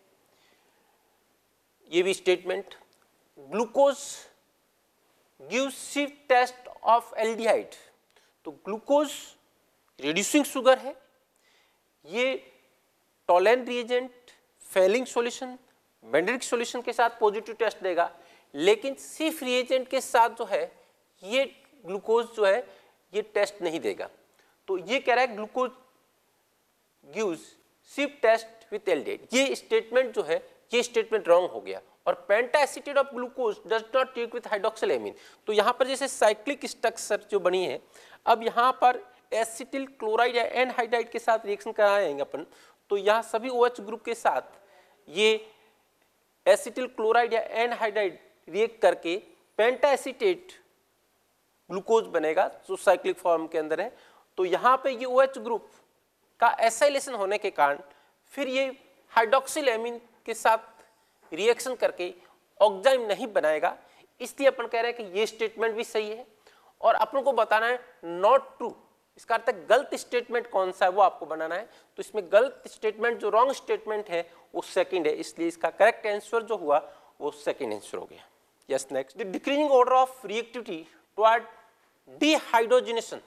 ये भी स्टेटमेंट। ग्लूकोज गिव शिफ्ट टेस्ट ऑफ एल्डिहाइड, तो ग्लूकोज रिड्यूसिंग शुगर है, ये Tollens reagent, Fehling solution, Benedict solution के साथ पॉजिटिव टेस्ट देगा, लेकिन सिर्फ रिएजेंट के साथ जो है ये ग्लूकोज जो है ये टेस्ट नहीं देगा। तो ये कह रहा है ग्लूकोज गिव्स शिफ्ट टेस्ट विथ एल्डिहाइड, ये स्टेटमेंट जो है ये स्टेटमेंट रॉन्ग हो गया। और penta acetate of glucose does not take with hydroxylamine, तो यहाँ पर जैसे साइक्लिक स्ट्रक्चर जो बनी है, अब यहाँ पर एसिटिल क्लोराइड या एनहाइड्राइड के साथ रिएक्शन कराएंगे अपन, तो यहाँ सभी OH ग्रुप के साथ ये एसिटिल क्लोराइड या एनहाइड्राइड रिएक्ट करके पेंटा एसीटेट ग्लूकोज बनेगा जो साइक्लिक फॉर्म के अंदर है। तो यहाँ पे ये OH ग्रुप का एसाइलेशन होने के कारण फिर ये हाइड्रोक्सिलेमिन के साथ रिएक्शन करके ऑक्साइम नहीं बनाएगा, इसलिए अपन कह रहे हैं कि ये स्टेटमेंट भी सही है। और अपन को बताना है नॉट ट्रू, इसका अर्थ है गलत स्टेटमेंट कौन सा है वो आपको बनाना है। तो इसमें गलत स्टेटमेंट जो रॉन्ग स्टेटमेंट है वो सेकंड है, इसलिए इसका करेक्ट आंसर जो हुआ वो सेकंड आंसर हो गया। Yes, next, the decreasing order of reactivity toward dehydrogenation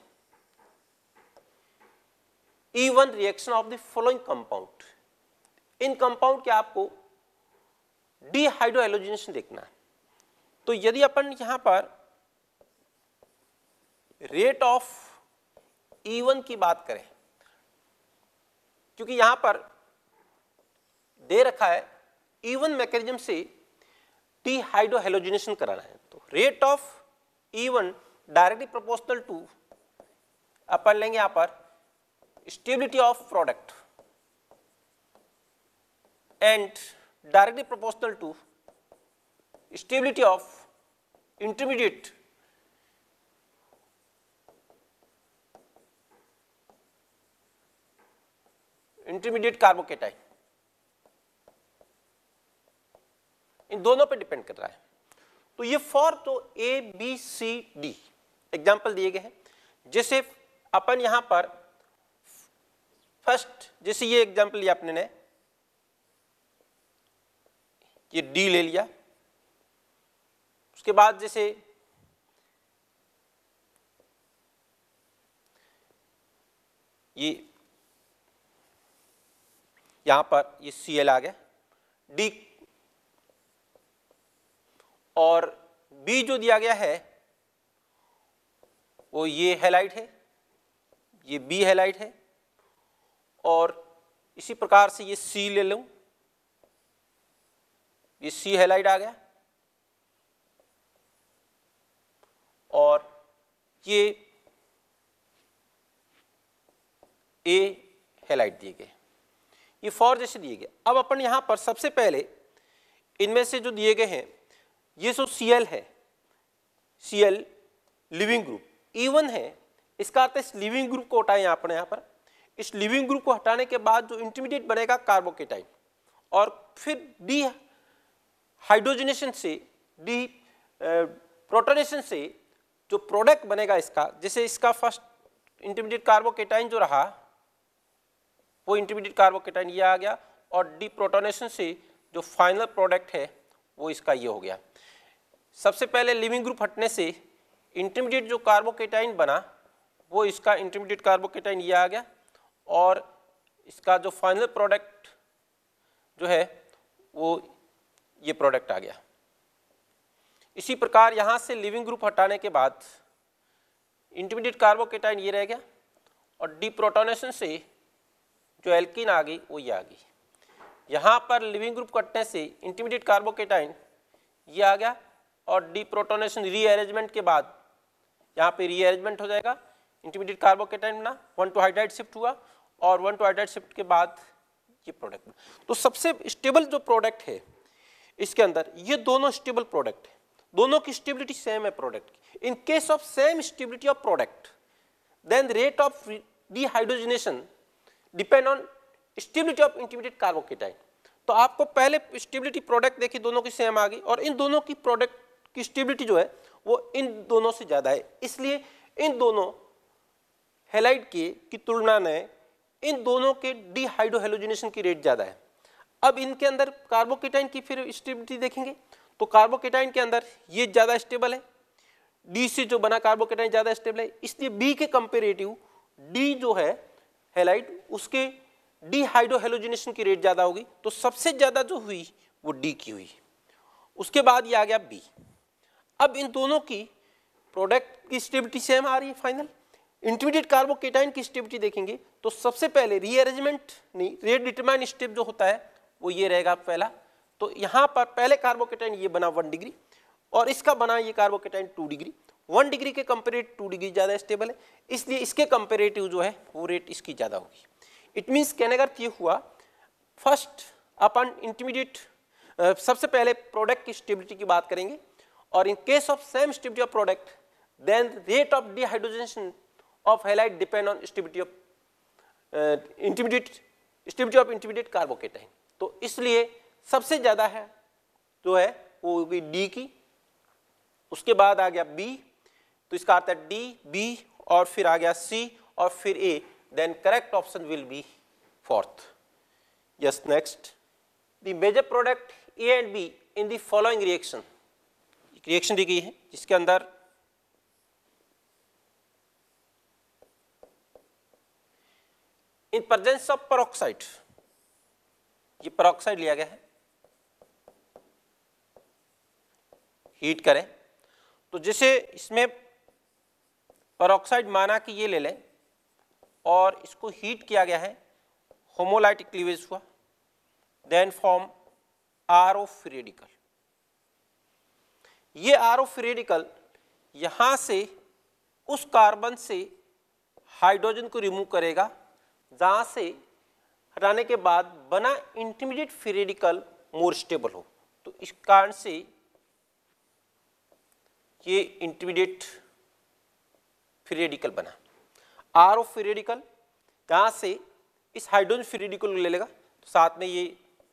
even reaction of the following compound. इन कंपाउंड के आपको डिहाइड्रोएलोजिनेशन देखना है। तो यदि अपन यहां पर रेट ऑफ ई वन की बात करें क्योंकि यहां पर दे रखा है इवन मैकेनिज्म से डीहाइड्रोहेलोजिनेशन कराना है, तो rate of even directly proportional to अपन लेंगे यहां पर stability of product and directly proportional to stability of intermediate intermediate carbocation, इन दोनों पे डिपेंड कर रहा है। तो ये फॉर तो A B C D example दिए गए हैं। जैसे अपन यहां पर फर्स्ट, जैसे ये एग्जाम्पल लिया अपने ने, ये डी ले लिया, उसके बाद जैसे ये यहां पर ये सी एल आ गया, डी और बी जो दिया गया है वो ये हैलाइड है, ये बी हैलाइड है, और इसी प्रकार से ये सी ले लूं, ये सी हैलाइड आ गया, और ये ए हैलाइड दिए गए, ये फॉर जैसे दिए गए। अब अपन यहां पर सबसे पहले इनमें से जो दिए गए हैं, ये जो सी एल है, C L leaving group even है, इसका अर्थ इस लिविंग ग्रुप को हटाएं अपने यहाँ पर। इस लिविंग ग्रुप को हटाने के बाद जो इंटरमीडिएट बनेगा कार्बोकेटाइन, और फिर डी हाइड्रोजनेशन से, डी प्रोटोनेशन से जो प्रोडक्ट बनेगा इसका, जैसे इसका फर्स्ट इंटरमीडिएट कार्बोकेटाइन जो रहा वो इंटरमीडिएट कार्बोकेटाइन ये आ गया, और डी प्रोटोनेशन से जो फाइनल प्रोडक्ट है वो इसका ये हो गया। सबसे पहले लिविंग ग्रुप हटने से इंटरमीडिएट जो कार्बोकेटाइन बना वो इसका इंटरमीडिएट कार्बोकेटाइन ये आ गया, और इसका जो फाइनल प्रोडक्ट जो है वो ये प्रोडक्ट आ गया। इसी प्रकार यहाँ से लिविंग ग्रुप हटाने के बाद इंटरमीडिएट कार्बोकेटाइन ये रह गया, और डी प्रोटोनेशन से जो एल्कीन आ गई वो ये आ गई। यहाँ पर लिविंग ग्रुप कटने से इंटरमीडिएट कार्बोकेटाइन ये आ गया, और डी प्रोटोनेशन रीअरेंजमेंट के बाद यहाँ पे रीअरेंजमेंट हो जाएगा, इंटरमीडिएट कार्बोकेटाइन बना, वन टू हाइड्राइड शिफ्ट हुआ, और वन टू हाइड्राइड शिफ्ट के बाद ये प्रोडक्ट बना। तो सबसे स्टेबल जो प्रोडक्ट है इसके अंदर ये दोनों स्टेबल प्रोडक्ट है, दोनों की स्टेबिलिटी सेम है प्रोडक्ट की। In case of same stability of product then rate of dehydrogenation depend on stability of intermediate carbocation. तो आपको पहले स्टेबिलिटी प्रोडक्ट देखी, दोनों की सेम आ गई, और इन दोनों की प्रोडक्ट की स्टेबिलिटी जो है वो इन दोनों से ज़्यादा है, इसलिए इन दोनों हैलाइड के की तुलना में इन दोनों के डीहाइड्रोहेलोजिनेशन की रेट ज़्यादा है। अब इनके अंदर कार्बोकेटाइन की फिर स्टेबिलिटी देखेंगे, तो कार्बोकेटाइन के अंदर ये ज़्यादा स्टेबल है, डी से जो बना कार्बोकेटाइन ज़्यादा स्टेबल है, इसलिए बी के कंपेरेटिव डी जो है हैलाइड उसके डीहाइड्रोहेलोजिनेशन की रेट ज़्यादा होगी, तो सबसे ज़्यादा जो हुई वो डी की हुई। उसके बाद ये आ गया बी। अब इन दोनों की प्रोडक्ट की स्टेबिलिटी सेम आ रही है फाइनल। इंटरमीडिएट कार्बोकेटाइन की स्टेबिलिटी देखेंगे तो सबसे पहले रीअरेंजमेंट नहीं, रेट डिटरमाइन स्टेप जो होता है वो ये रहेगा पहला। तो यहाँ पर पहले कार्बोकेटाइन ये बना वन डिग्री, और इसका बना ये carbocation two degree. One degree के कंपेरेटिव टू डिग्री ज़्यादा स्टेबल है, इसलिए इसके कंपेरेटिव जो है वो रेट इसकी ज़्यादा होगी। इट मीन्स कहने का अर्थ ये हुआ, फर्स्ट अपन इंटरमीडिएट सबसे पहले प्रोडक्ट की स्टेबिलिटी की बात करेंगे, और in case of same stability of product then rate of dehydrogenation of halide depend on stability of intermediate stability of intermediate carbocation. तो इसलिए सबसे ज़्यादा है जो है वो होगी डी की, उसके बाद आ गया बी, तो इसका अर्थ है डी बी, और फिर आ गया सी, और फिर A, then correct option will be fourth. Yes, next, the major product A and B in the following reaction. Reaction दी गई है जिसके अंदर इन प्रेजेंस ऑफ पेरोक्साइड, ये पेरोक्साइड लिया गया है, हीट करें तो जैसे इसमें पेरोक्साइड माना कि ये ले लें और इसको हीट किया गया है, होमोलाइटिक क्लीवेज हुआ, then form R O free radical. ये आर ओ फ्री रेडिकल यहां से उस कार्बन से हाइड्रोजन को रिमूव करेगा, जहां से हटाने के बाद बना intermediate free radical more stable हो। तो इस कारण से ये इंटरमीडिएट फ्री रेडिकल बना। आर ओ फ्री रेडिकल यहां से इस हाइड्रोजन फ्री रेडिकल को ले लेगा, तो साथ में ये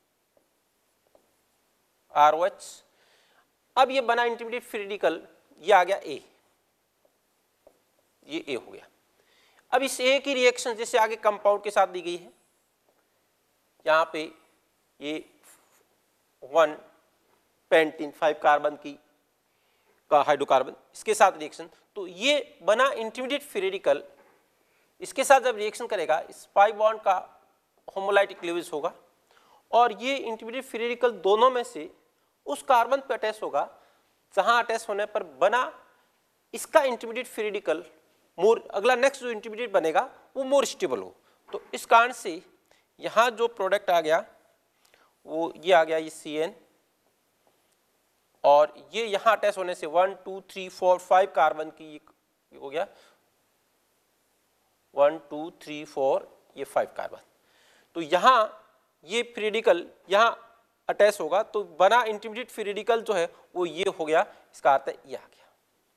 आर ओ एच। अब ये बना इंटरमीडिएट फ्री रेडिकल, ये आ गया ए, ये ए हो गया। अब इस ए की रिएक्शन जैसे आगे कंपाउंड के साथ दी गई है, यहां पे ये वन पेंटीन फाइव कार्बन की का हाइड्रोकार्बन, इसके साथ रिएक्शन, तो ये बना इंटरमीडिएट फ्री रेडिकल, इसके साथ जब रिएक्शन करेगा इस पाई बॉन्ड का होमोलाइटिक क्लीवेज होगा, और ये इंटरमीडिएट फ्री रेडिकल दोनों में से उस कार्बन पर अटैच होगा, जहां अटैच होने पर बना इसका इंटरमीडिएट फ्री रेडिकल मोर, अगला नेक्स्ट जो इंटरमीडिएट बनेगा वो मोर स्टेबल हो। तो इस कारण से यहाँ जो प्रोडक्ट आ गया वो ये आ गया, ये सी एन, और ये यहाँ अटैच होने से one two three four five carbon की ये हो गया, वन टू थ्री फोर, ये फाइव कार्बन। तो यहाँ ये फ्री रेडिकल यहाँ अटैच होगा, तो बना इंटरमीडिएट फ्री रेडिकल जो है वो ये हो गया, इसका अर्थ है ये आ गया।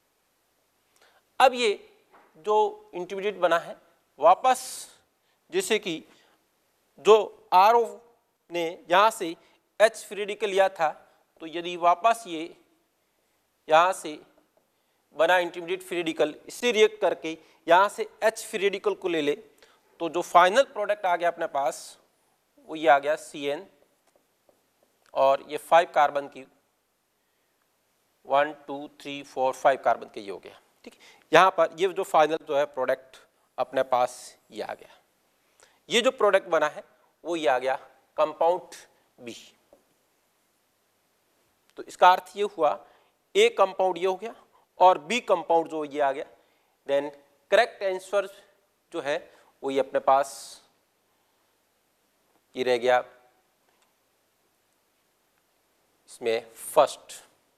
अब ये जो इंटरमीडिएट बना है वापस, जैसे कि जो आर ओ ने यहाँ से एच फ्री रेडिकल लिया था, तो यदि वापस ये यहाँ से बना इंटरमीडिएट फ्री रेडिकल इससे रिएक्ट करके यहाँ से एच फ्री रेडिकल को ले ले, तो जो फाइनल प्रोडक्ट आ गया अपने पास वो ये आ गया सी एन, और ये फाइव कार्बन की one two three four five carbon के ये हो गया। ठीक है, यहाँ पर ये जो फाइनल जो है प्रोडक्ट अपने पास ये आ गया। ये जो प्रोडक्ट बना है वो ये आ गया कंपाउंड बी। तो इसका अर्थ ये हुआ ए कंपाउंड ये हो गया और बी कंपाउंड जो ये आ गया। देन करेक्ट आंसर जो है वो ये अपने पास ये रह गया, इसमें first.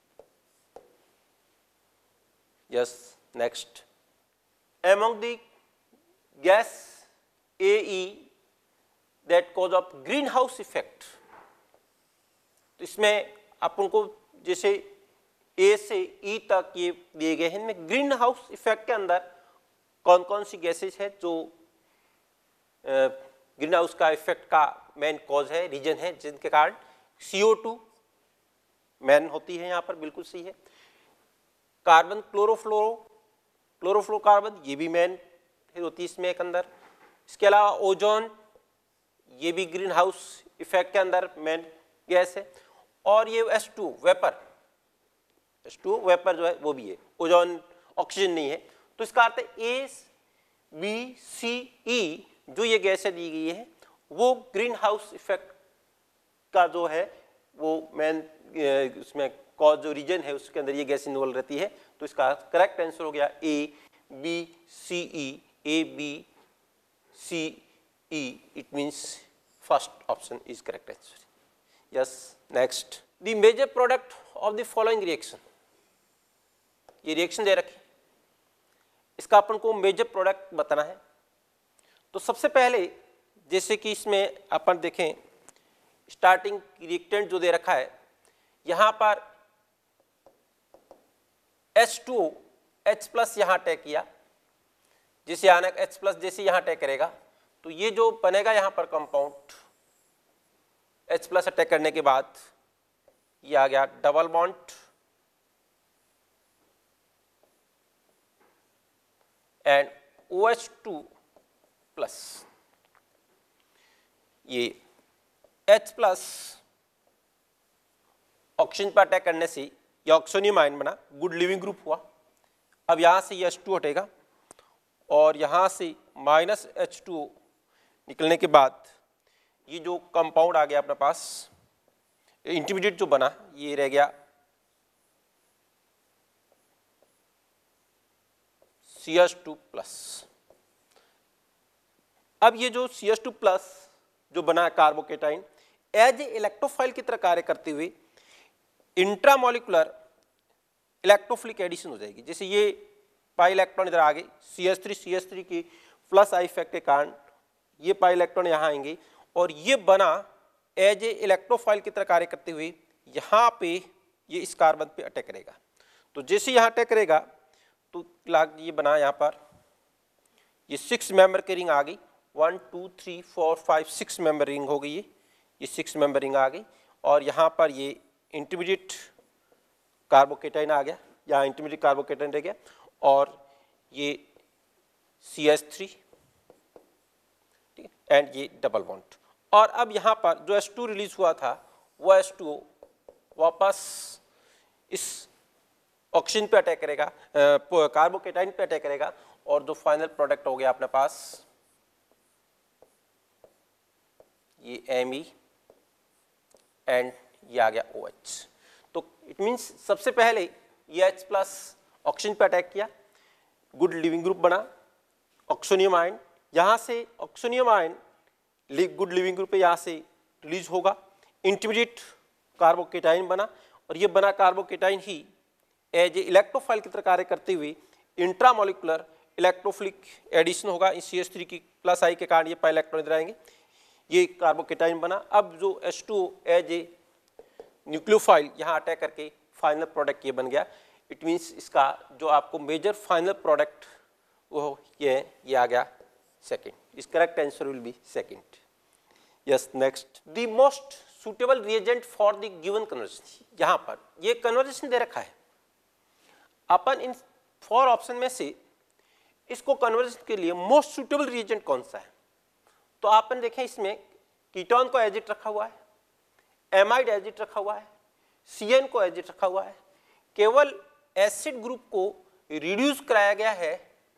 Yes, next, among the gas A E that cause of greenhouse effect। तो इसमें अपन को जैसे ए से ई तक ये दिए गए हैं, इनमें ग्रीन हाउस इफेक्ट के अंदर कौन कौन सी गैसेज है जो ग्रीन हाउस का इफेक्ट का मेन कॉज है, रीजन है, जिनके कारण सी ओ टू मेन होती है, यहाँ पर बिल्कुल सही है। कार्बन क्लोरोफ्लोरो क्लोरोफ्लोरोकार्बन ये भी मेन होती है इसमें एक अंदर। इसके अलावा ओजोन ये भी ग्रीन हाउस इफेक्ट के अंदर मेन गैस है। और ये S two vapour, S two vapour जो है वो भी है, ओजोन ऑक्सीजन नहीं है। तो इसका अर्थ है ए बी सी ई जो ये गैसें दी गई है वो ग्रीन हाउस इफेक्ट का जो है वो मेन उसमें कॉज जो रीजन है उसके अंदर ये गैस इन्वॉल्व रहती है। तो इसका करेक्ट आंसर हो गया A B C E, A B C E, it means first option is correct answer. Yes, next, the major product of the following reaction. ये रिएक्शन दे रखी, इसका अपन को मेजर प्रोडक्ट बताना है। तो सबसे पहले जैसे कि इसमें अपन देखें स्टार्टिंग रिएक्टेंट जो दे रखा है, यहाँ पर H two O H plus यहाँ अटैक किया, जैसे आना H प्लस जैसे यहाँ अटैक करेगा तो ये जो बनेगा यहाँ पर कंपाउंड H प्लस अटैक करने के बाद ये आ गया double bond and O H two plus. ये H प्लस ऑक्सीजन पर अटैक करने से ये ऑक्सीजन आयन बना, गुड लिविंग ग्रुप हुआ। अब यहाँ से ये एच टू हटेगा और यहाँ से माइनस एच टू निकलने के बाद ये जो कंपाउंड आ गया अपने पास, इंटरमीडिएट जो बना ये रह गया सी एच टू प्लस। अब ये जो सी एच टू प्लस जो बना कार्बोकेटाइन एज ए इलेक्ट्रोफाइल की तरह कार्य करते हुए इंट्रामोलिकुलर इलेक्ट्रोफिलिक एडिशन हो जाएगी। जैसे ये पाई इलेक्ट्रॉन इधर आ गए, C H three C H three की प्लस आई इफेक्ट के कारण ये पाई इलेक्ट्रॉन यहाँ आएंगे और ये बना एज ए इलेक्ट्रोफाइल की तरह कार्य करते हुए यहाँ पे ये इस कार्बन पे अटैक करेगा। तो जैसे यहाँ अटैक करेगा तो लाग ये बना यहाँ पर ये सिक्स मेंबर की रिंग आ गई, one two three four five six member ring हो गई, ये ये सिक्स मेंबर रिंग आ गई और यहाँ पर ये इंटरमीडिएट कार्बोकेटाइन आ गया, यहाँ इंटरमीडिएट कार्बोकेटाइन रह गया और ये सी एच थ्री ठीक है एंड ये डबल बॉन्ड। और अब यहाँ पर जो एच टू रिलीज हुआ था वो एच टू वापस इस ऑक्सीजन पे अटैक करेगा, कार्बोकेटाइन पे अटैक करेगा और जो फाइनल प्रोडक्ट हो गया अपने पास ये एम ई एंड ये आ गया ओ एच। तो इट मीन्स सबसे पहले ये H प्लस ऑक्सीजन पे अटैक किया, गुड लिविंग ग्रुप बना, ऑक्सोनियम आयन, यहाँ से oxonium ion good leaving group पे यहाँ से रिलीज होगा, इंटरमीडिएट कार्बोकेटाइन बना और ये बना कार्बोकेटाइन ही एज ए इलेक्ट्रोफाइल की तरह कार्य करते हुए इंट्रामोलिकुलर इलेक्ट्रोफिलिक एडिशन होगा, इस सी एच थ्री की प्लस आई के कारण ये पाई इलेक्ट्रॉन इधर आएंगे, ये कार्बोकेटाइन बना। अब जो H two O as a nucleophile यहाँ अटैक करके फाइनल प्रोडक्ट ये बन गया। इट मीन्स इसका जो आपको मेजर फाइनल प्रोडक्ट वो ये ये आ गया सेकंड, इस correct answer will be second. Yes next, the most suitable reagent for the given conversion, यहाँ पर ये कन्वर्जेशन दे रखा है, अपन इन फोर ऑप्शन में से इसको कन्वर्जेशन के लिए मोस्ट सुटेबल रिएजेंट कौन सा है, तो अपन देखें इसमें कीटोन को एजिट रखा हुआ है, एमाइड एजिट रखा हुआ है, सी एन को एजिट रखा हुआ है, केवल एसिड ग्रुप को रिड्यूस कराया गया है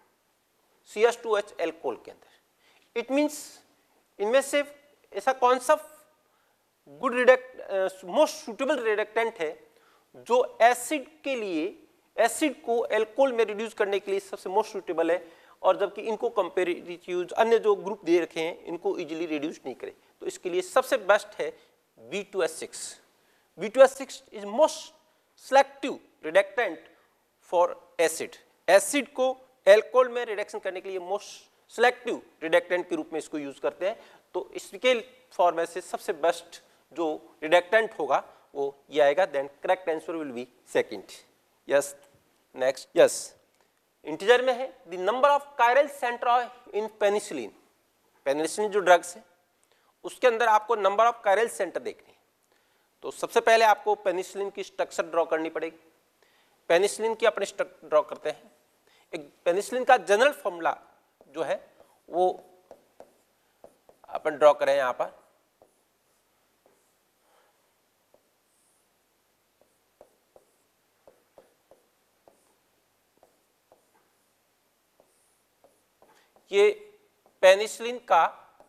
C H two H alcohol के अंदर। इट मीन्स इनमें से ऐसा कौन सा गुड रिडक्ट मोस्ट सुटेबल रिडक्टेंट है जो एसिड के लिए एसिड को एल्कोहल में रिड्यूस करने के लिए सबसे मोस्ट सुटेबल है, और जबकि इनको कंपेरेटिव अन्य जो ग्रुप दे रखे हैं इनको इजीली रिड्यूस नहीं करे, तो इसके लिए सबसे बेस्ट है B two H six. B two H six is most selective reductant for acid, acid को एल्कोहल में रिडक्शन करने के लिए मोस्ट सेलेक्टिव रिडक्टेंट के रूप में इसको यूज करते हैं। तो इसके फॉर्मेट से सबसे बेस्ट जो रिडक्टेंट होगा वो ये आएगा, then correct answer will be second. Yes next, yes integer में है the number of chiral centre in penicillin, penicillin जो ड्रग्स है उसके अंदर आपको नंबर ऑफ कायरल सेंटर देखने हैं। तो सबसे पहले आपको पेनिसिलिन की स्ट्रक्चर ड्रॉ करनी पड़ेगी। पेनिसिलिन की अपने स्ट्रक्चर ड्रॉ करते हैं। एक पेनिसिलिन का जनरल फॉर्मूला जो है वो अपन ड्रॉ करें यहां पर। ये पेनिसिलिन का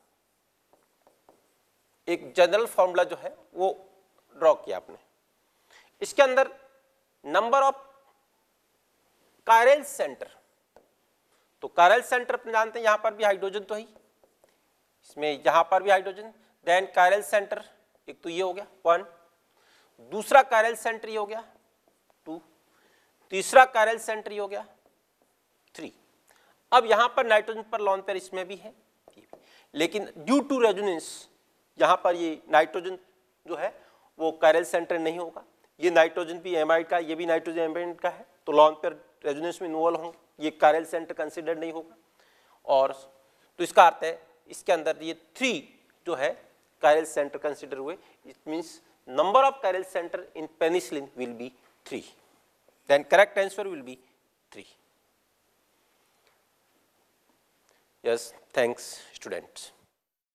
एक जनरल फॉर्मूला जो है वो ड्रॉ किया आपने। इसके अंदर नंबर ऑफ कायरल सेंटर, तो कायरल सेंटर अपने जानते हैं, यहां पर भी हाइड्रोजन तो है, इसमें यहां पर भी हाइड्रोजन, देन कायरल सेंटर एक तो ये हो गया वन, दूसरा कायरल सेंटर ये हो गया टू, तीसरा कायरल सेंटर ये हो गया थ्री। अब यहां पर नाइट्रोजन पर लॉन पेयर इसमें भी है, लेकिन ड्यू टू रेजोनेंस यहां पर ये नाइट्रोजन जो है वो कायरल सेंटर नहीं होगा। ये नाइट्रोजन भी एमाइड का, ये भी नाइट्रोजन एमाइड का है, तो लॉन पेयर रेजोनेंस में इन्वॉल्व होंगे, ये कायरल सेंटर कंसिडर नहीं होगा। और तो इसका अर्थ है इसके अंदर ये थ्री जो है कायरल सेंटर कंसिडर हुए। It means number of chiral centre in penicillin will be three, then correct answer will be three. Yes thanks students.